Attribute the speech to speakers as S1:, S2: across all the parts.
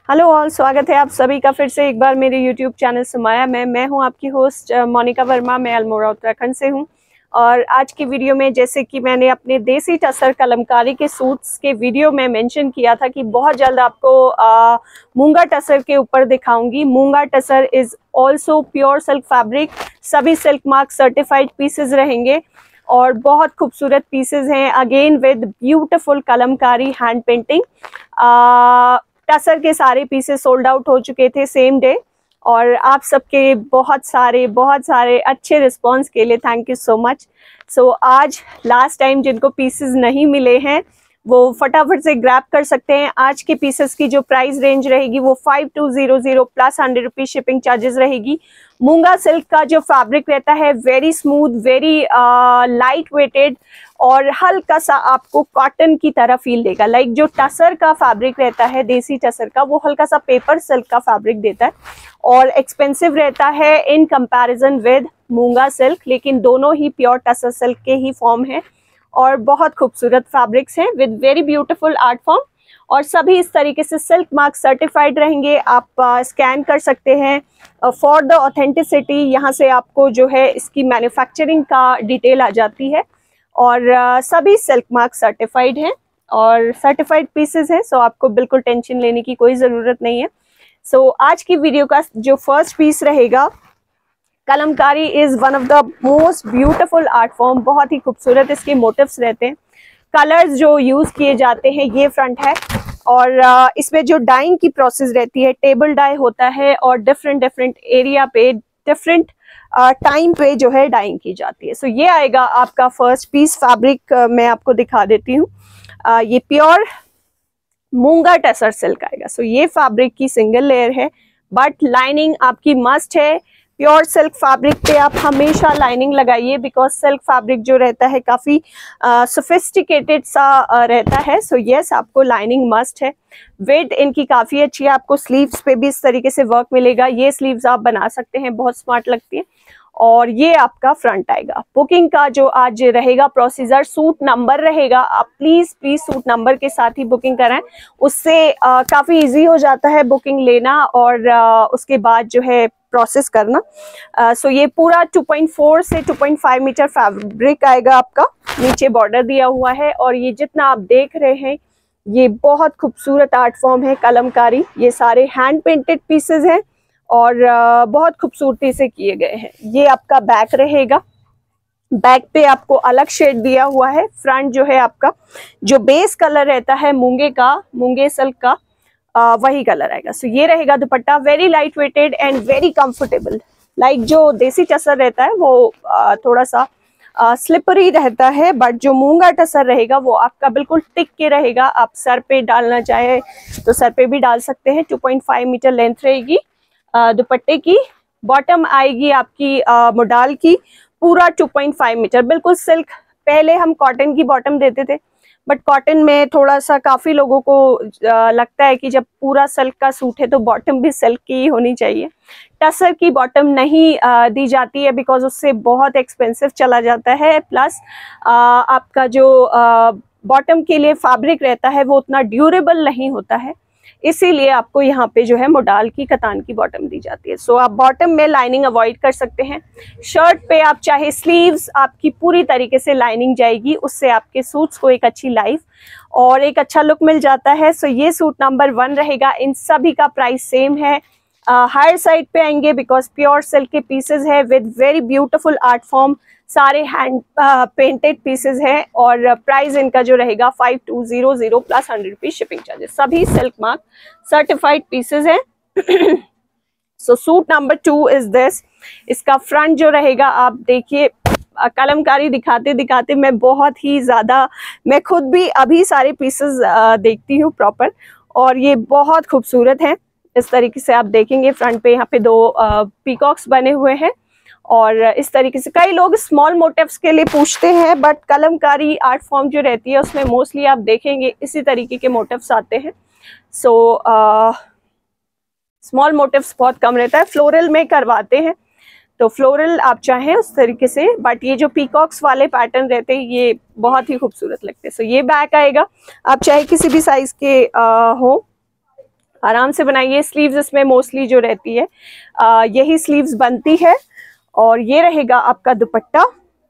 S1: Hello all, स्वागत है आप सभी का फिर से एक बार मेरे यूट्यूब चैनल समाया में। मैं हूं आपकी होस्ट मोनिका वर्मा। मैं अल्मोड़ा उत्तराखंड से हूं और आज की वीडियो में, जैसे कि मैंने अपने देसी टसर कलमकारी के सूट्स के वीडियो में मेंशन किया था कि बहुत जल्द आपको मूंगा टसर के ऊपर दिखाऊंगी। Munga tussar is also pure silk fabric. सभी सिल्क मार्क सर्टिफाइड पीसेज रहेंगे और बहुत खूबसूरत पीसेज हैं, again with beautiful kalamkari hand painting. Tussar के सारे पीसेस सोल्ड आउट हो चुके थे सेम डे और आप सबके बहुत सारे अच्छे रिस्पांस के लिए thank you so much. So आज लास्ट टाइम जिनको पीसेस नहीं मिले हैं वो फटाफट से ग्रैब कर सकते हैं। आज के पीसेस की जो प्राइस रेंज रहेगी वो 5200 प्लस 100 रुपीज शिपिंग चार्जेस रहेगी। मूंगा सिल्क का जो फैब्रिक रहता है very smooth, very light weighted और हल्का सा आपको कॉटन की तरह फील देगा। लाइक जो टसर का फैब्रिक रहता है देसी टसर का, वो हल्का सा पेपर सिल्क का फैब्रिक देता है और एक्सपेंसिव रहता है in comparison with munga silk, लेकिन दोनों ही प्योर टसर सिल्क के ही फॉर्म है और बहुत खूबसूरत फैब्रिक्स हैं with very beautiful art form और सभी इस तरीके से सिल्क मार्क सर्टिफाइड रहेंगे। आप स्कैन कर सकते हैं फॉर द ऑथेंटिसिटी। यहाँ से आपको जो है इसकी मैन्युफैक्चरिंग का डिटेल आ जाती है और सभी सिल्क मार्क सर्टिफाइड हैं और सर्टिफाइड पीसेस हैं, सो आपको बिल्कुल टेंशन लेने की कोई ज़रूरत नहीं है। सो आज की वीडियो का जो फर्स्ट पीस रहेगा, kalamkari is one of the most beautiful art form. बहुत ही खूबसूरत इसके मोटिव्स रहते हैं। कलर्स जो यूज किए जाते हैं, ये फ्रंट है और इसमें जो डाइंग की प्रोसेस रहती है, टेबल डाई होता है और डिफरेंट एरिया पे डिफरेंट टाइम पे जो है डाइंग की जाती है। सो ये आएगा आपका फर्स्ट पीस फैब्रिक। मैं आपको दिखा देती हूँ। ये प्योर मूंगा टसर सिल्क आएगा। सो ये फैब्रिक की सिंगल लेयर है बट लाइनिंग आपकी मस्ट है। प्योर सिल्क फैब्रिक पे आप हमेशा लाइनिंग लगाइए बिकॉज सिल्क फैब्रिक जो रहता है काफ़ी सोफिस्टिकेटेड सा रहता है। सो यस, आपको लाइनिंग मस्ट है। वेट इनकी काफ़ी अच्छी है। आपको स्लीव्स पे भी इस तरीके से वर्क मिलेगा। ये स्लीव्स आप बना सकते हैं, बहुत स्मार्ट लगती है। और ये आपका फ्रंट आएगा। बुकिंग का जो आज रहेगा प्रोसीजर, सूट नंबर रहेगा। आप प्लीज सूट नंबर के साथ ही बुकिंग कराएं, उससे काफ़ी इजी हो जाता है बुकिंग लेना और उसके बाद जो है प्रोसेस करना। सो ये पूरा 2.4 से 2.5 मीटर फैब्रिक आएगा आपका। नीचे बॉर्डर दिया हुआ है और ये जितना आप देख रहे हैं ये बहुत खूबसूरत आर्ट फॉर्म है कलमकारी। ये सारे हैंड पेंटेड पीसेस हैं और बहुत खूबसूरती से किए गए हैं। ये आपका बैक रहेगा। बैक पे आपको अलग शेड दिया हुआ है। फ्रंट जो है आपका जो बेस कलर रहता है मूंगे सिल्क का, वही कलर आएगा। सो ये रहेगा dupatta. Very light weighted and very comfortable. Like जो देसी टसर रहता है वो थोड़ा सा स्लिपरी रहता है बट जो मूंगा टसर रहेगा वो आपका बिल्कुल टिक के रहेगा। आप सर पे डालना चाहे तो सर पे भी डाल सकते हैं। 2.5 मीटर लेंथ रहेगी दुपट्टे की। बॉटम आएगी आपकी मोडाल की, पूरा 2.5 मीटर बिल्कुल सिल्क। पहले हम कॉटन की बॉटम देते थे बट कॉटन में थोड़ा सा काफ़ी लोगों को लगता है कि जब पूरा सिल्क का सूट है तो बॉटम भी सिल्क की ही होनी चाहिए। टसर की बॉटम नहीं दी जाती है बिकॉज उससे बहुत एक्सपेंसिव चला जाता है। प्लस आपका जो बॉटम के लिए फैब्रिक रहता है वो उतना ड्यूरेबल नहीं होता है, इसीलिए आपको यहाँ पे जो है मोडाल की कतान की बॉटम दी जाती है। सो आप बॉटम में लाइनिंग अवॉइड कर सकते हैं। शर्ट पे आप चाहे स्लीव्स आपकी पूरी तरीके से लाइनिंग जाएगी, उससे आपके सूट्स को एक अच्छी लाइफ और एक अच्छा लुक मिल जाता है। सो ये सूट नंबर 1 रहेगा। इन सभी का प्राइस सेम है। हायर साइड पे आएंगे बिकॉज प्योर सिल्क के पीसेज है with very beautiful art form. सारे हैंड पेंटेड पीसेज हैं और प्राइस इनका जो रहेगा 5200 प्लस 100 रुपीज शिपिंग चार्जेस। सभी सिल्क मार्क सर्टिफाइड पीसेज हैं। So suit number 2 is this. इसका फ्रंट जो रहेगा, आप देखिए कलमकारी दिखाते दिखाते मैं बहुत ही ज़्यादा, मैं खुद भी अभी सारे पीसेस देखती हूँ प्रॉपर और ये बहुत खूबसूरत हैं। इस तरीके से आप देखेंगे फ्रंट पे यहाँ पे 2 पीकॉक्स बने हुए हैं और इस तरीके से कई लोग स्मॉल मोटिव्स के लिए पूछते हैं बट कलमकारी आर्ट फॉर्म जो रहती है उसमें मोस्टली आप देखेंगे इसी तरीके के मोटिव्स आते हैं। सो स्मॉल मोटिव्स बहुत कम रहता है। फ्लोरल में करवाते हैं तो फ्लोरल आप चाहें उस तरीके से, बट ये जो पीकॉक्स वाले पैटर्न रहते हैं ये बहुत ही खूबसूरत लगते हैं। सो ये बैक आएगा। आप चाहे किसी भी साइज के हो आराम से बनाइए। स्लीव्स इसमें मोस्टली जो रहती है यही स्लीव्स बनती है। और ये रहेगा आपका दुपट्टा।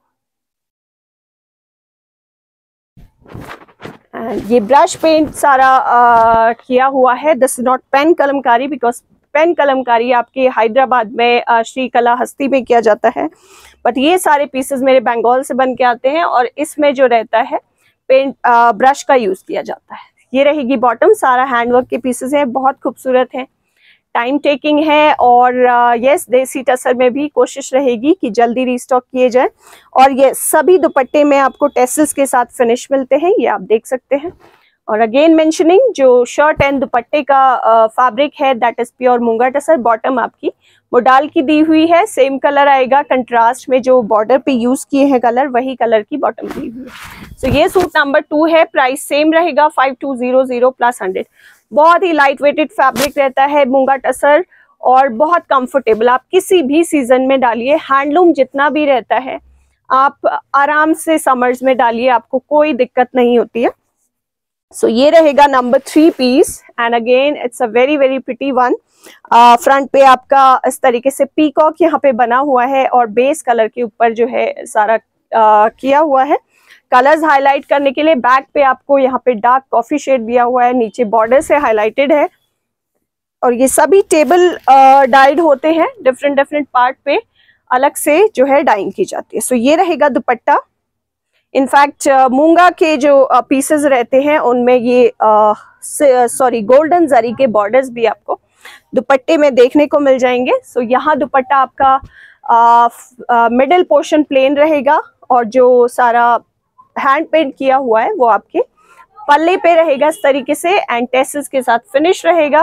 S1: ये ब्रश पेंट सारा किया हुआ है। This is not pen kalamkari, because pen kalamkari आपके हैदराबाद में श्री कला हस्ती में किया जाता है, बट ये सारे पीसेस मेरे बंगाल से बन के आते हैं और इसमें जो रहता है पेंट ब्रश का यूज किया जाता है। ये रहेगी बॉटम, सारा हैंडवर्क के पीसेस हैं, बहुत खूबसूरत है, टाइम टेकिंग है। और यस, देसी टसर में भी कोशिश रहेगी कि जल्दी रीस्टॉक किए जाए। और ये सभी दुपट्टे में आपको टेसल्स के साथ फिनिश मिलते हैं, ये आप देख सकते हैं। और अगेन मेंशनिंग, जो शर्ट एंड दुपट्टे का फैब्रिक है दैट इज प्योर मूंगा टसर। बॉटम आपकी मोडाल की दी हुई है, सेम कलर आएगा, कंट्रास्ट में जो बॉर्डर पे यूज किए हैं कलर, वही कलर की बॉटम दी हुई है। सो ये सूट नंबर 2 है, प्राइस सेम रहेगा 5200 प्लस 100। बहुत ही लाइट वेटेड फैब्रिक रहता है मूंगा टसर और बहुत कंफर्टेबल। आप किसी भी सीजन में डालिए, हैंडलूम जितना भी रहता है आप आराम से समर्स में डालिए, आपको कोई दिक्कत नहीं होती है। सो ये रहेगा number 3 piece and again it's a very very pretty one. Front पे आपका इस तरीके से पीकॉक यहाँ पे बना हुआ है और बेस कलर के ऊपर जो है सारा किया हुआ है कलर्स हाईलाइट करने के लिए। बैक पे आपको यहाँ पे डार्क कॉफी शेड दिया हुआ है, नीचे बॉर्डर से हाईलाइटेड है। और ये सभी टेबल डाइड होते हैं, डिफरेंट डिफरेंट पार्ट पे अलग से जो है डाइंग की जाती है। सो ये रहेगा दुपट्टा। इनफैक्ट मूंगा के जो पीसेस रहते हैं उनमें ये गोल्डन जरी के बॉर्डर्स भी आपको दुपट्टे में देखने को मिल जाएंगे। सो यहाँ दुपट्टा आपका मिडिल पोर्शन प्लेन रहेगा और जो सारा हैंड पेंट किया हुआ है वो आपके पल्ले पे रहेगा इस तरीके से एंड टेसल्स के साथ फिनिश रहेगा।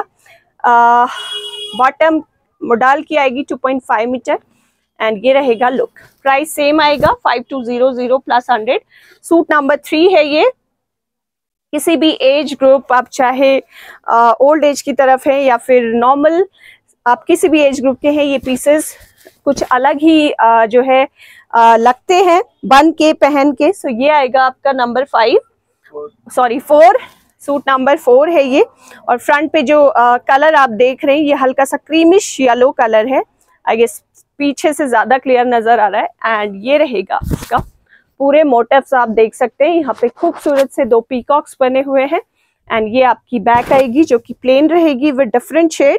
S1: बॉटम मोडाल की आएगी 2.5 मीटर एंड ये रहेगा लुक। प्राइस सेम आएगा 5200 प्लस 100। सूट नंबर 3 है ये। किसी भी एज ग्रुप, आप चाहे ओल्ड एज की तरफ है या फिर नॉर्मल, आप किसी भी एज ग्रुप के हैं, ये पीसेस कुछ अलग ही जो है लगते हैं बन के पहन के। सो ये आएगा आपका नंबर 4। सूट नंबर 4 है ये। और फ्रंट पे जो कलर आप देख रहे हैं ये हल्का सा क्रीमिश येलो कलर है, आई गेस पीछे से ज्यादा क्लियर नजर आ रहा है। एंड ये रहेगा इसका पूरे मोटिव्स आप देख सकते हैं, यहाँ पे खूबसूरत से 2 पीकॉक्स बने हुए हैं। एंड ये आपकी बैक आएगी जो कि प्लेन रहेगी विद डिफरेंट शेड।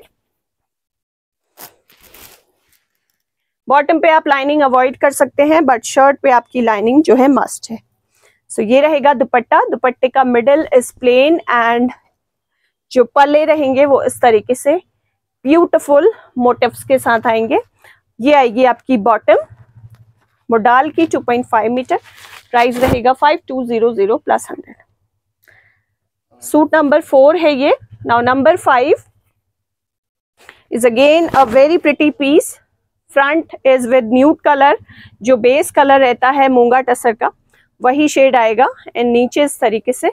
S1: बॉटम पे आप लाइनिंग अवॉइड कर सकते हैं बट शर्ट पे आपकी लाइनिंग जो है मस्ट है। सो ये रहेगा दुपट्टा। दुपट्टे का मिडल इज प्लेन एंड जो पल्ले रहेंगे वो इस तरीके से ब्यूटीफुल मोटिव्स के साथ आएंगे। ये आएगी आपकी बॉटम मोडाल की 2.5 मीटर। प्राइस रहेगा 5200 प्लस 100। सूट नंबर 4 है ये। Now number 5 is again a very pretty piece. Front is with nude colour, जो बेस कलर रहता है मूंगा टसर का वही शेड आएगा एंड नीचे इस तरीके से।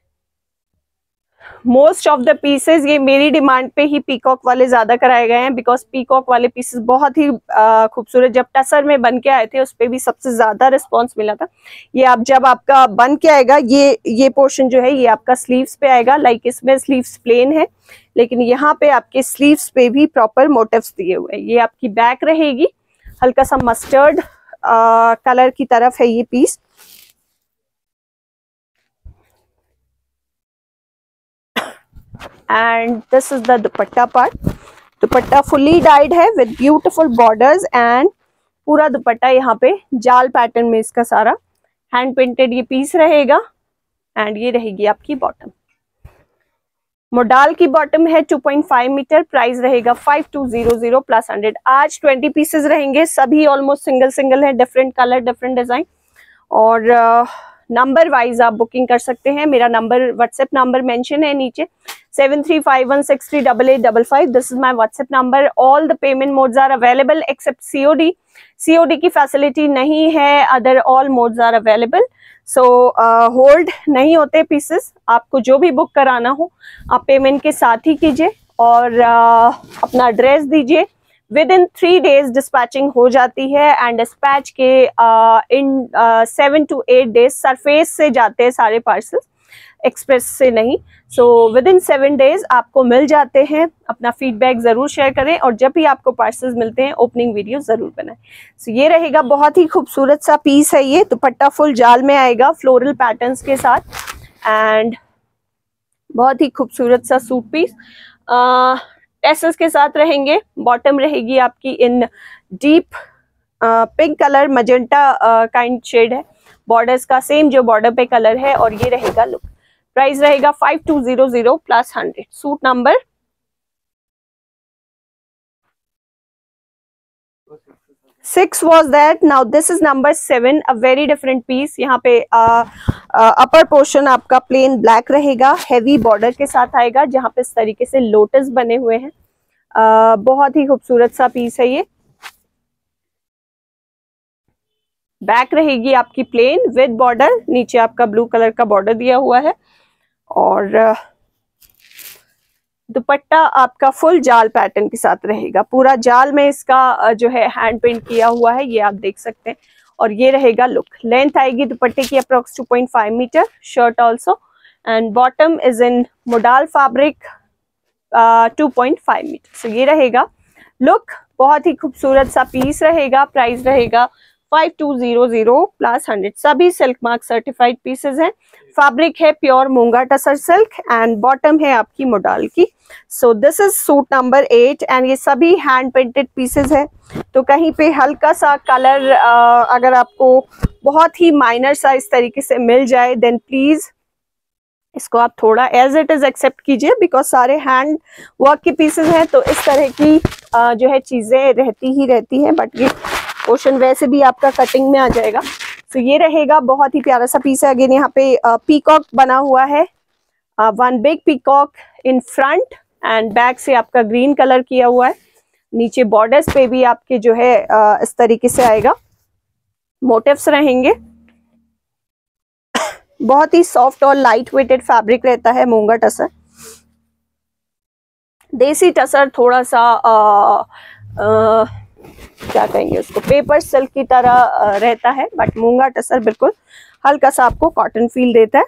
S1: मोस्ट ऑफ द पीसेस ये मेरी डिमांड पे ही पीकॉक वाले ज्यादा कराए गए हैं, बिकॉज पीकॉक वाले पीसेस बहुत ही खूबसूरत, जब टसर में बन के आए थे उस पर भी सबसे ज्यादा रिस्पॉन्स मिला था। ये आप जब आपका बन के आएगा, ये पोर्शन जो है ये आपका स्लीव्स पे आएगा। लाइक इसमें स्लीव्स प्लेन है लेकिन यहाँ पे आपके स्लीव्स पे भी प्रॉपर मोटिव्स दिए हुए हैं। ये आपकी बैक रहेगी, हल्का सा मस्टर्ड कलर की तरफ है ये piece. And this is the dupatta part. Dupatta fully dyed है विद ब्यूटीफुल बॉर्डर्स एंड पूरा दुपट्टा यहाँ पे जाल पैटर्न में इसका सारा हैंड पेंटेड ये पीस रहेगा। एंड ये रहेगी आपकी बॉटम। मोडाल की बॉटम है 2.5 मीटर। प्राइस रहेगा 5200 प्लस 100। आज 20 पीसेस रहेंगे, सभी ऑलमोस्ट सिंगल सिंगल है, डिफरेंट कलर डिफरेंट डिजाइन। और नंबर वाइज आप बुकिंग कर सकते हैं। मेरा नंबर व्हाट्सएप नंबर मेंशन है नीचे 7351638855। This is my WhatsApp number. All the payment modes are available except COD. COD की फैसिलिटी नहीं है, other all modes are available. So hold नहीं होते पीसेस। आपको जो भी बुक कराना हो आप पेमेंट के साथ ही कीजिए और अपना एड्रेस दीजिए। विद इन 3 days डिस्पैचिंग हो जाती है एंड डिस्पैच के इन 7 to 8 days सरफेस से जाते हैं सारे पार्सल्स। एक्सप्रेस से नहीं। सो विद इन 7 डेज आपको मिल जाते हैं। अपना फीडबैक ज़रूर शेयर करें और जब भी आपको पार्सल्स मिलते हैं ओपनिंग वीडियो ज़रूर बनाएं। सो ये रहेगा, बहुत ही खूबसूरत सा पीस है ये। दुपट्टा फुल जाल में आएगा फ्लोरल पैटर्न्स के साथ एंड बहुत ही खूबसूरत सा सूट पीस टेसल्स के साथ रहेंगे। बॉटम रहेगी आपकी in deep pink colour, magenta kind shade है। बॉर्डर्स का सेम जो बॉर्डर पे कलर है और ये रहेगा लुक। प्राइस रहेगा 5200 plus 100। Suit number 6 was that. Now this is number 7, a very different piece। यहाँ पे अपर पोर्शन आपका प्लेन ब्लैक रहेगा, हैवी बॉर्डर के साथ आएगा जहाँ पे इस तरीके से लोटस बने हुए हैं। बहुत ही खूबसूरत सा पीस है ये। बैक रहेगी आपकी प्लेन विद बॉर्डर, नीचे आपका ब्लू कलर का बॉर्डर दिया हुआ है और दुपट्टा आपका फुल जाल पैटर्न के साथ रहेगा। पूरा जाल में इसका जो है हैंड पेंट किया हुआ है, ये आप देख सकते हैं। और ये रहेगा लुक। लेंथ आएगी दुपट्टे की approx 2.5 metre, shirt also and bottom is in modal fabric 2.5 metre. So ये रहेगा लुक। बहुत ही खूबसूरत सा पीस रहेगा। प्राइस रहेगा 5200 प्लस 100। सभी सिल्क मार्क सर्टिफाइड पीसेस हैं। फैब्रिक है प्योर मूंगा टसर सिल्क एंड बॉटम है आपकी मोडाल की। So this is suit number 8 and ये सभी हैंड पेंटेड पीसेस है। तो कहीं पे हल्का सा कलर अगर आपको बहुत ही माइनर सा इस तरीके से मिल जाए देन प्लीज इसको आप थोड़ा एज इट इज एक्सेप्ट कीजिए, बिकॉज सारे हैंड वर्क के पीसेस हैं तो इस तरह की जो है चीजें रहती ही रहती हैं। बट ये पोर्शन वैसे भी आपका कटिंग में आ जाएगा। तो ये रहेगा, बहुत ही प्यारा सा पीस है। अगेन यहाँ पे पीकॉक बना हुआ है, one big peacock in front and back से आपका ग्रीन कलर किया हुआ है। नीचे बॉर्डर्स पे भी आपके जो है इस तरीके से आएगा, मोटिव्स रहेंगे। बहुत ही सॉफ्ट और लाइट वेटेड फैब्रिक रहता है मूंगा टसर। देसी टसर थोड़ा सा क्या कहेंगे उसको, पेपर सिल्क की तरह रहता है, बट मूंगा टसर बिल्कुल हल्का सा आपको कॉटन फील देता है।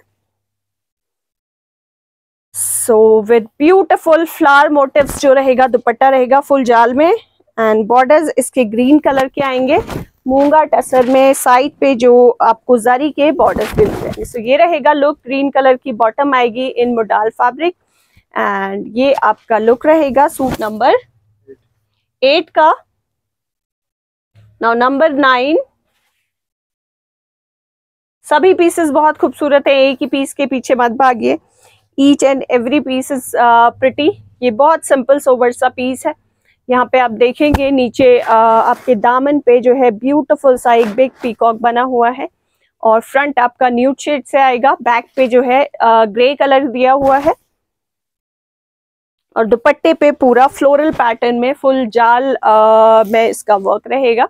S1: So with beautiful flower motifs जो रहेगा, दुपट्टा रहेगा फुल जाल में एंड बॉर्डर्स इसके ग्रीन कलर के आएंगे। मूंगा टसर में साइड पे जो आपको जरी के बॉर्डर्स मिल जाएंगे। सो ये रहेगा लुक। ग्रीन कलर की बॉटम आएगी इन मोडाल फैब्रिक एंड ये आपका लुक रहेगा सूट नंबर 8 का। Now number 9। सभी पीसेस बहुत खूबसूरत है, एक ही पीस के पीछे मत भागिए। Each and every piece is pretty. ये बहुत सिंपल सोबर सा पीस है। यहाँ पे आप देखेंगे नीचे आपके दामन पे जो है ब्यूटीफुल सा एक बिग पीकॉक बना हुआ है और फ्रंट आपका न्यूड शेड से आएगा। बैक पे जो है ग्रे कलर दिया हुआ है और दुपट्टे पे पूरा फ्लोरल पैटर्न में फुल जाल में इसका वर्क रहेगा।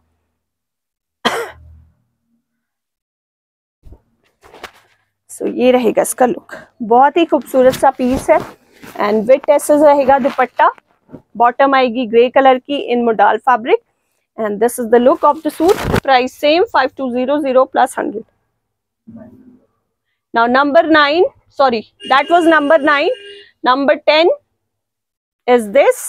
S1: सो ये रहेगा इसका लुक। बहुत ही खूबसूरत सा पीस है एंड विद टेसल्स रहेगा दुपट्टा। बॉटम आएगी ग्रे कलर की in modal fabric and this is the look of the suit. Price same 5200 plus 100। Now number 9, sorry that was number 9। Number 10 is this.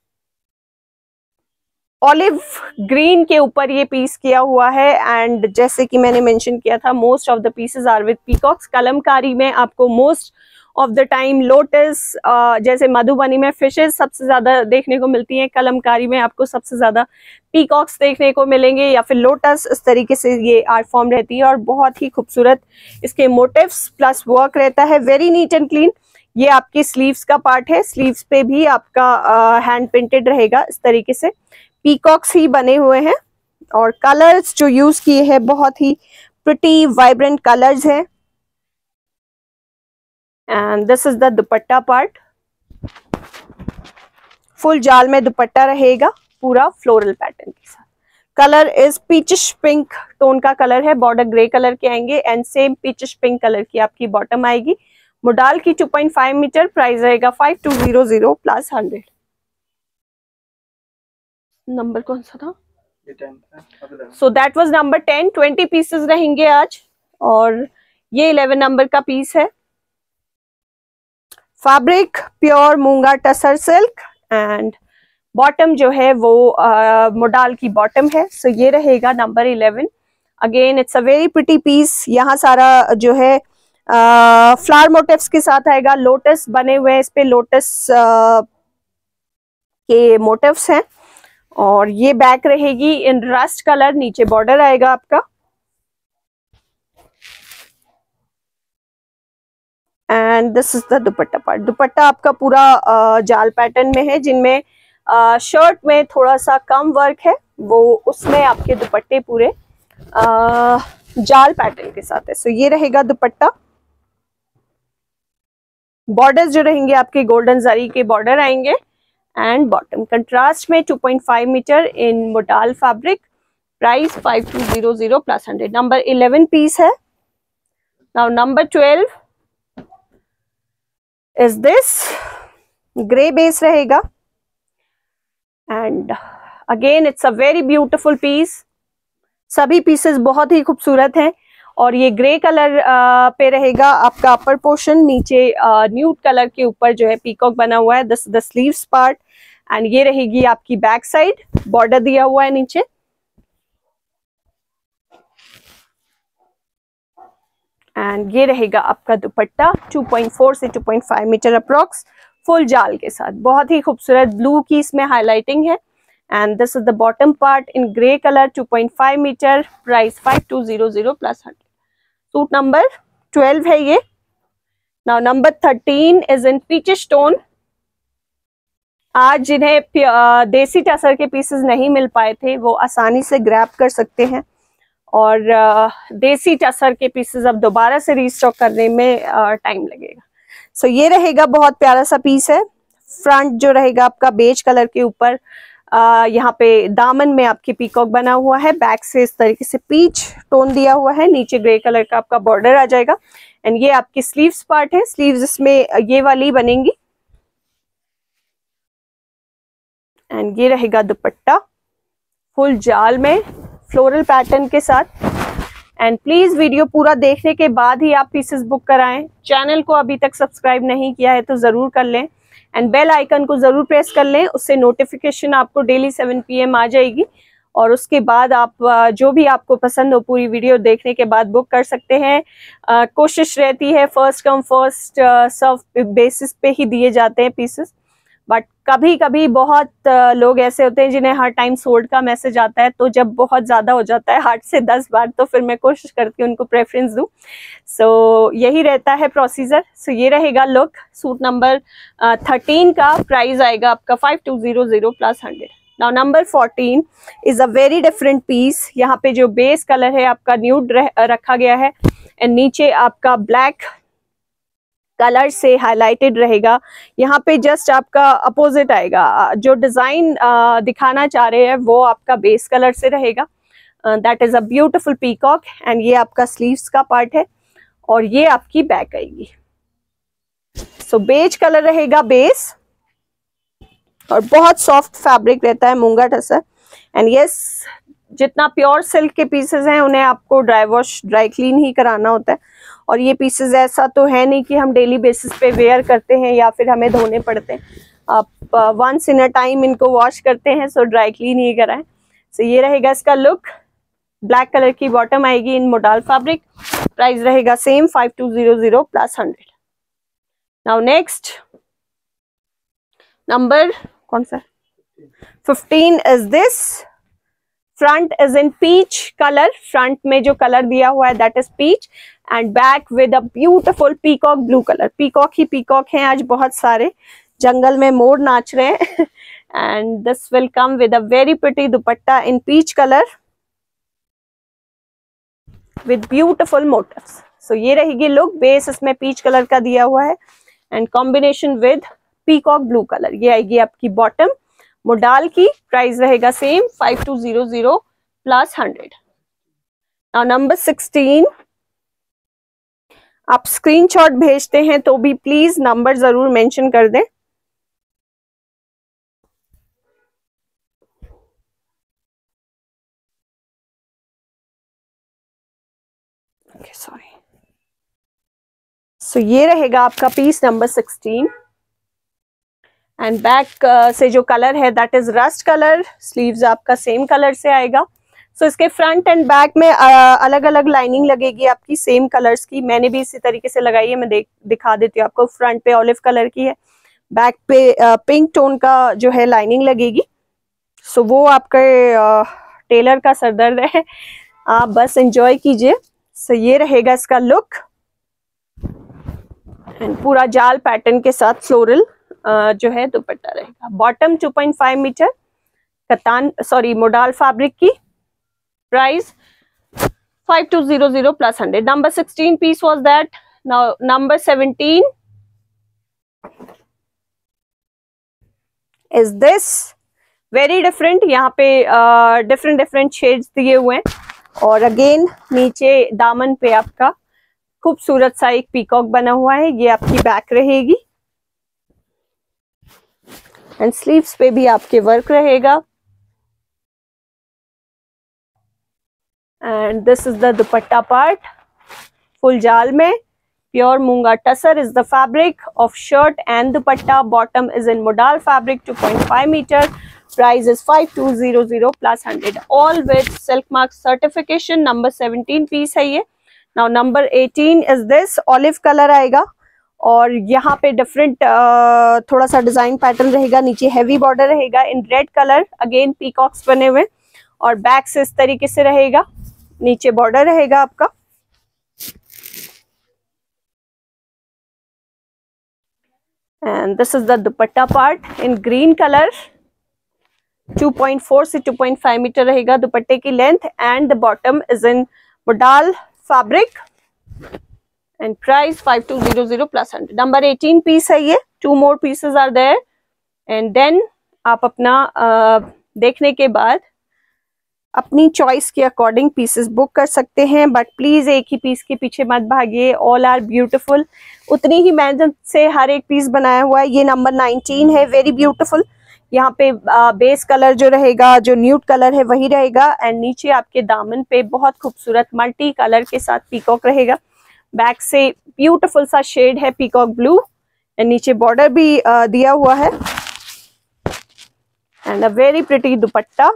S1: Olive green के ऊपर ये piece किया हुआ है and जैसे कि मैंने मेंशन किया था, most of the pieces are with peacocks. Kalamkari में आपको most of the time lotus, जैसे मधुबनी में फिशेस सबसे ज्यादा देखने को मिलती हैं, कलमकारी में आपको सबसे ज्यादा पीकॉक्स देखने को मिलेंगे या फिर लोटस। इस तरीके से ये आर्ट फॉर्म रहती है और बहुत ही खूबसूरत इसके मोटिव्स प्लस वर्क रहता है। Very neat and clean. ये आपकी स्लीव्स का पार्ट है, स्लीव्स पे भी आपका हैंड पेंटेड रहेगा इस तरीके से। पीकॉक्स ही बने हुए हैं और कलर्स जो यूज किए हैं बहुत ही प्रिटी वाइब्रेंट कलर्स हैं and this is the dupatta part. Full जाल में दुपट्टा रहेगा पूरा फ्लोरल पैटर्न के साथ। Colour is peachish pink tone का कलर है, बॉर्डर ग्रे कलर के आएंगे and same peachish pink colour की आपकी बॉटम आएगी। मोडाल की 2.5 मीटर। प्राइस रहेगा 5200 प्लस 100। नंबर कौन सा था? So that was number 10। 20 pieces रहेंगे आज और ये 11 नंबर का पीस है। फैब्रिक प्योर मूंगा टसर सिल्क एंड बॉटम जो है वो मोडाल की बॉटम है। सो ये रहेगा number 11। Again it's a very pretty piece. यहाँ सारा जो है फ्लावर मोटिव्स के साथ आएगा। लोटस बने हुए हैं, इस पे लोटस के मोटिव्स हैं। और ये बैक रहेगी इन रस्ट कलर, नीचे बॉर्डर आएगा आपका। And this is the dupatta part. Dupatta आपका पूरा जाल पैटर्न में है, जिनमें शर्ट में थोड़ा सा कम वर्क है, वो उसमें आपके दुपट्टे पूरे जाल पैटर्न के साथ है। सो ये रहेगा दुपट्टा। बॉर्डर्स जो रहेंगे आपके गोल्डन जरी के बॉर्डर आएंगे। एंड बॉटम कंट्रास्ट में 2.5 metre in modal fabric. Price 5200 plus 100। Number 11 piece है। Now number 12 is this. Grey base रहेगा and again it's a very beautiful piece. सभी पीसेस बहुत ही खूबसूरत हैं। और ये ग्रे कलर पे रहेगा आपका अपर पोर्शन, नीचे न्यूड कलर के ऊपर जो है पीकॉक बना हुआ है, this the sleeves part. And ये रहेगी आपकी बैक साइड, बॉर्डर दिया हुआ है नीचे। एंड ये रहेगा आपका दुपट्टा 2.4 से 2.5 मीटर अप्रोक्स, फुल जाल के साथ। बहुत ही खूबसूरत ब्लू की इसमें हाईलाइटिंग है। And this is the bottom part in grey colour, 2.5 metre. Price 5200 plus 100। Suit number 12 है ये। Now number 13 is in peach stone. आज जिन्हें देसी टसर के पीसेस नहीं मिल पाए थे वो आसानी से ग्रैब कर सकते हैं। और देसी टसर के पीसेस अब दोबारा से रीस्टॉक करने में टाइम लगेगा। सो ये रहेगा, बहुत प्यारा सा पीस है। फ्रंट जो रहेगा आपका बेज कलर के ऊपर, यहाँ पे दामन में आपकी पीकॉक बना हुआ है। बैक से इस तरीके से पीच टोन दिया हुआ है, नीचे ग्रे कलर का आपका बॉर्डर आ जाएगा। एंड ये आपकी स्लीव्स पार्ट है। स्लीव्स इसमें ये वाली बनेंगी। एंड ये रहेगा दुपट्टा फुल जाल में फ्लोरल पैटर्न के साथ। एंड प्लीज वीडियो पूरा देखने के बाद ही आप पीसेस बुक कराएं। चैनल को अभी तक सब्सक्राइब नहीं किया है तो जरूर कर लें। एंड बेल आइकन को जरूर प्रेस कर लें, उससे नोटिफिकेशन आपको डेली 7 PM आ जाएगी। और उसके बाद आप जो भी आपको पसंद हो पूरी वीडियो देखने के बाद बुक कर सकते हैं। कोशिश रहती है first come first serve basis पे ही दिए जाते हैं पीसेस। बट कभी कभी बहुत लोग ऐसे होते हैं जिन्हें हर टाइम सोल्ड का मैसेज आता है, तो जब बहुत ज़्यादा हो जाता है 8 से 10 बार, तो फिर मैं कोशिश करती हूँ उनको प्रेफरेंस दूँ। सो यही रहता है प्रोसीजर। सो ये रहेगा लुक। सूट नंबर 13 का प्राइस आएगा आपका 5200 plus 100। Now number 14 is a very different piece. यहाँ पे जो बेस कलर है आपका न्यूड रखा गया है एंड नीचे आपका ब्लैक कलर से हाईलाइटेड रहेगा। यहाँ पे जस्ट आपका अपोजिट आएगा। जो डिजाइन दिखाना चाह रहे हैं वो आपका बेस कलर से रहेगा। That is a beautiful peacock. And ये आपका स्लीव्स का पार्ट है और ये आपकी बैक आएगी। सो बेज कलर रहेगा बेस और बहुत सॉफ्ट फैब्रिक रहता है मूंगा टसर। एंड यस, जितना प्योर सिल्क के पीसेस हैं उन्हें आपको ड्राई वॉश ड्राई क्लीन ही कराना होता है। और ये पीसेस ऐसा तो है नहीं कि हम डेली बेसिस पे वेयर करते हैं या फिर हमें धोने पड़ते हैं। आप वंस इन अ टाइम इनको वॉश करते हैं, सो ड्राई क्लीन ही कराएं। सो ये रहेगा इसका लुक। ब्लैक कलर की बॉटम आएगी इन मोडाल फैब्रिक। प्राइस रहेगा same 5200 plus 100। Now next number कौन सा 15 is this. Front is in peach colour. Front में जो कलर दिया हुआ है that is peach and back with a beautiful peacock blue colour. Peacock ही पीकॉक हैं आज बहुत सारे, जंगल में मोर नाच रहे हैं। And this will come with a very pretty dupatta in peach colour with beautiful motifs. So ये रहेगी लुक। बेस इसमें पीच कलर का दिया हुआ है and combination with peacock blue colour. ये आएगी आपकी बॉटम मोडाल की। प्राइस रहेगा सेम 5200 प्लस 100। Now number 16। आप स्क्रीनशॉट भेजते हैं तो भी प्लीज नंबर जरूर मेंशन कर दें। सॉरी। सो ये रहेगा आपका पीस नंबर 16 एंड बैक से जो कलर है that is rust colour, sleeves आपका सेम कलर से आएगा। सो इसके फ्रंट एंड बैक में अलग अलग लाइनिंग लगेगी आपकी सेम कलर्स की, मैंने भी इसी तरीके से लगाई है, मैं दिखा देती हूँ आपको। फ्रंट पे ऑलिव कलर की है, बैक पे पिंक टोन का जो है लाइनिंग लगेगी। सो वो आपके टेलर का सरदर्द है, आप बस एंजॉय कीजिए। सो ये रहेगा इसका लुक एंड पूरा जाल पैटर्न के साथ फ्लोरल जो है दुपट्टा रहेगा। बॉटम 2.5 मीटर कतान मोडाल फैब्रिक की, price 5200 plus 100। Number 16 piece was that. Now number 17 is this, very different. यहाँ पे डिफरेंट शेड्स दिए हुए हैं और अगेन नीचे दामन पे आपका खूबसूरत सा एक पीकॉक बना हुआ है, ये आपकी बैक रहेगी एंड स्लीव्स पे भी आपके वर्क रहेगा। And this is the dupatta part, full जाल में प्योर मूंगा tussar is the fabric of shirt and dupatta. Bottom is in modal fabric 2.5 metre, price is 5200 plus 100, all with silk mark certification. Number 17 piece है ये। Now number 18 is this, olive colour आएगा और यहाँ पे different थोड़ा सा डिजाइन पैटर्न रहेगा, नीचे हैवी बॉर्डर रहेगा in red colour, again peacocks बने हुए और बैक से इस तरीके से रहेगा, नीचे बॉर्डर रहेगा आपका। And this is the dupatta part in green colour, 2.4 से 2.5 मीटर रहेगा दुपट्टे की length and the bottom is in modal fabric and price 5200 plus 100। Number 18 piece है ये, 2 more pieces are there and then आप अपना देखने के बाद अपनी चॉइस के अकॉर्डिंग पीसेस बुक कर सकते हैं, बट प्लीज एक ही पीस के पीछे मत भागिए, ऑल आर ब्यूटीफुल। उतनी ही मेहनत से हर एक पीस बनाया हुआ है। ये नंबर 19 है, वेरी ब्यूटीफुल। यहाँ पे बेस कलर जो रहेगा, जो न्यूड कलर है वही रहेगा एंड नीचे आपके दामन पे बहुत खूबसूरत मल्टी कलर के साथ पीकॉक रहेगा। बैक से ब्यूटीफुल सा शेड है पीकॉक ब्लू एंड नीचे बॉर्डर भी दिया हुआ है and a very pretty dupatta,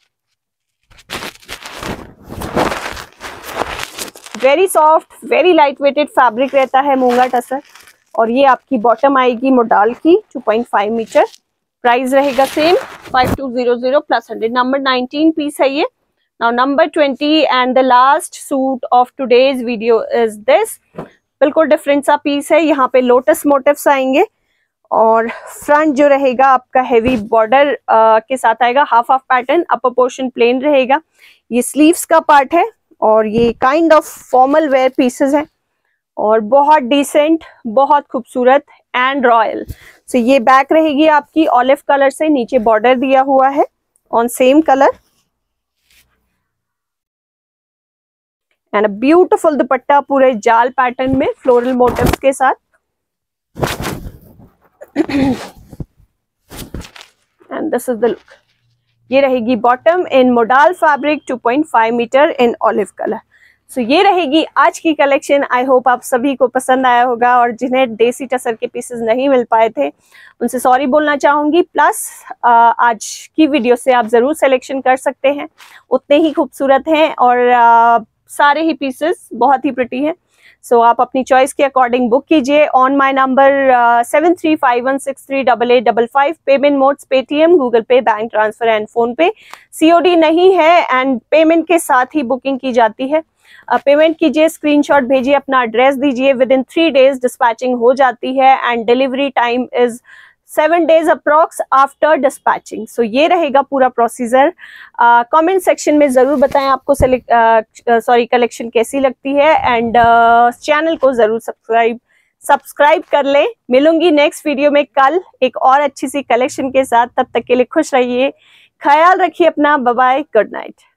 S1: very soft very light weighted fabric रहता है मूंगा टसर। और ये आपकी बॉटम आएगी मोडाल की 2.5 मीटर, प्राइस रहेगा सेम 5200 प्लस 100। नंबर 19 पीस है ये। Now number 20 and the last suit of today's video is this, बिल्कुल डिफरेंट सा पीस है। यहाँ पे लोटस मोटिव्स आएंगे और फ्रंट जो रहेगा आपका हैवी बॉर्डर के साथ आएगा, half half pattern, upper portion plain रहेगा। ये स्लीव्स का पार्ट है और ये kind of formal wear pieces हैं और बहुत डिसेंट, बहुत खूबसूरत एंड रॉयल। सो ये बैक रहेगी आपकी ऑलिव कलर से, नीचे बॉर्डर दिया हुआ है on same colour and a beautiful dupatta पूरे जाल पैटर्न में फ्लोरल मोटिव्स के साथ। And this is the look. ये रहेगी bottom in modal fabric 2.5 metre in olive colour. So ये रहेगी आज की कलेक्शन। आई होप आप सभी को पसंद आया होगा और जिन्हें देसी टसर के पीसेस नहीं मिल पाए थे उनसे सॉरी बोलना चाहूंगी। प्लस आज की वीडियो से आप जरूर सिलेक्शन कर सकते हैं, उतने ही खूबसूरत हैं और सारे ही पीसेस बहुत ही प्रिटी हैं। सो आप अपनी चॉइस के अकॉर्डिंग बुक कीजिए on my number 7351638855। Payment modes Paytm, Google Pay, bank transfer and PhonePe. COD नहीं है एंड पेमेंट के साथ ही बुकिंग की जाती है। पेमेंट कीजिए, स्क्रीनशॉट भेजिए, अपना एड्रेस दीजिए, विद इन 3 डेज डिस्पैचिंग हो जाती है and delivery time is 7 days approx after dispatching. So ये रहेगा पूरा प्रोसीजर। कमेंट सेक्शन में जरूर बताएं आपको कलेक्शन कैसी लगती है एंड चैनल को जरूर सब्सक्राइब कर लें। मिलूंगी नेक्स्ट वीडियो में कल एक और अच्छी सी कलेक्शन के साथ। तब तक के लिए खुश रहिए, ख्याल रखिए अपना। Bye bye, good night.